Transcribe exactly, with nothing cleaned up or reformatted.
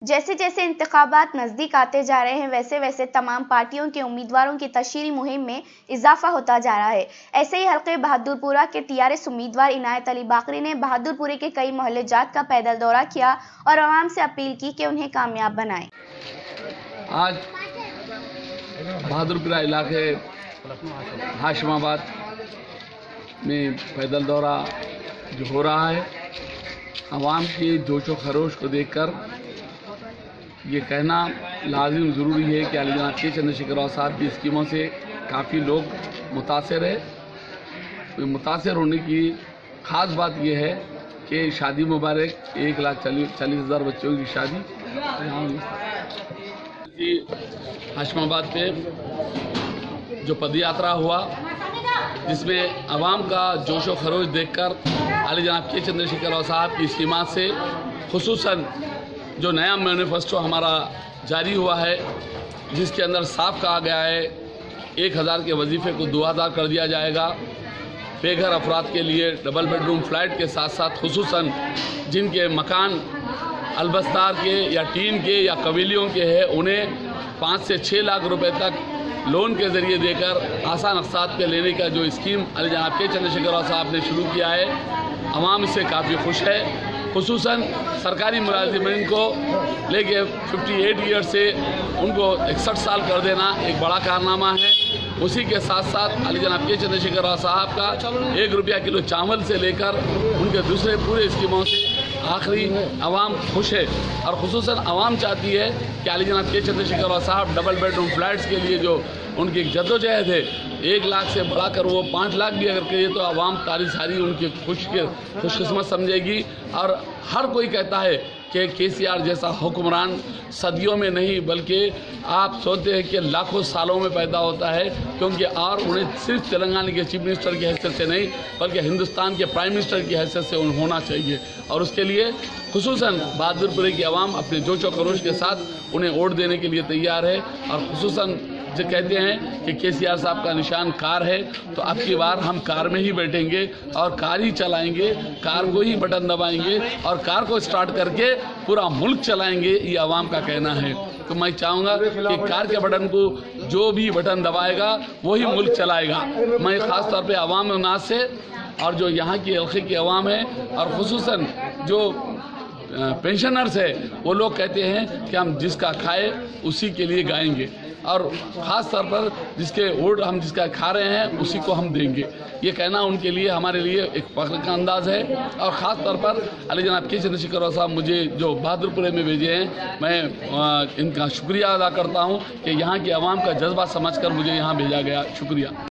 जैसे जैसे इंतखाबात नज़दीक आते जा रहे हैं, वैसे वैसे तमाम पार्टियों के उम्मीदवारों की तशहीरी मुहिम में इजाफा होता जा रहा है। ऐसे ही हल्के बहादुरपुरा के टीआरएस उम्मीदवार इनायत अली बाकरी ने बहादुरपुरे के कई मोहल्ले जात का पैदल दौरा किया और आवाम से अपील की कि उन्हें कामयाब बनाएं। आज बहादुरपुरा इलाके हाशिमाबाद में पैदल दौरा जो हो रहा है, आवाम के जोशो खरोश को देखकर ये कहना लाजिम ज़रूरी है कि अली जनाब के चंद्रशेखर राव साहब की स्कीमों से काफ़ी लोग मुतासर है। तो मुतासर होने की ख़ास बात यह है कि शादी मुबारक एक लाख चालीस चालीस हज़ार बच्चों की शादी हाशिमाबाद पे जो पदयात्रा हुआ, जिसमें आवाम का जोशो खरोश देखकर अली जनाब के चंद्रशेखर राव साहब की स्कीमात से खुसूसन जो नया मैनिफेस्टो हमारा जारी हुआ है, जिसके अंदर साफ कहा गया है एक हज़ार के वजीफे को दो हज़ार कर दिया जाएगा। बेघर अफराद के लिए डबल बेडरूम फ्लैट के साथ साथ खुसूसन जिनके मकान अलबस्तार के या टीन के या कबीलियों के हैं, उन्हें पाँच से छः लाख रुपए तक लोन के ज़रिए देकर आसान अक़सात पे लेने का जो स्कीम अली जनाब के चंद्रशेखर राव साहब ने शुरू किया है, अवाम इससे काफ़ी खुश है। खुसूसन सरकारी मुलाजिमीन को लेके अट्ठावन ईयर से उनको इकसठ साल कर देना एक बड़ा कारनामा है। उसी के साथ साथ अली जनाब के चंद्रशेखर राव साहब का एक रुपया किलो चावल से लेकर उनके दूसरे पूरे स्कीमों से आखिरी आवाम खुश है। और खुसूसन आवाम चाहती है कि अली जनाब के चंद्रशेखर राव साहब डबल बेडरूम फ्लैट्स के लिए जो उनकी जद्दोजहद है, एक लाख से बढ़ाकर वो पाँच लाख भी अगर कहिए तो आवाम तारी सारी उनकी खुश के खुशकिस्मत समझेगी। और हर कोई कहता है कि के सी आर जैसा हुक्मरान सदियों में नहीं बल्कि आप सोचते हैं कि लाखों सालों में पैदा होता है, क्योंकि और उन्हें सिर्फ तेलंगाना के चीफ मिनिस्टर की हैसियत से नहीं बल्कि हिंदुस्तान के प्राइम मिनिस्टर की हैसियत से उन्हें होना चाहिए। और उसके लिए खुसूसन बहादुरपुरे की आवाम अपने जोशो खरोश के साथ उन्हें वोट देने के लिए तैयार है। और खुसूसन जो कहते हैं कि के सी आर साहब का निशान कार है, तो अब की बार हम कार में ही बैठेंगे और कार ही चलाएंगे, कार को ही बटन दबाएंगे और कार को स्टार्ट करके पूरा मुल्क चलाएंगे, ये आवाम का कहना है। तो मैं चाहूँगा कि कार के बटन को जो भी बटन दबाएगा वही मुल्क चलाएगा। मैं ख़ास तौर पे आवाम नाज से और जो यहाँ की इलाके की आवाम है और खुसूसन जो पेंशनर्स है, वो लोग कहते हैं कि हम जिसका खाए उसी के लिए गाएंगे और ख़ास तौर पर जिसके वोट हम जिसका खा रहे हैं उसी को हम देंगे। ये कहना उनके लिए हमारे लिए एक फख्र का अंदाज़ है। और ख़ास तौर पर अली जनाब के चंद्रशेखर राव साहब मुझे जो बहादुरपुरे में भेजे हैं, मैं इनका शुक्रिया अदा करता हूँ कि यहाँ की आवाम का जज्बा समझकर मुझे यहाँ भेजा गया। शुक्रिया।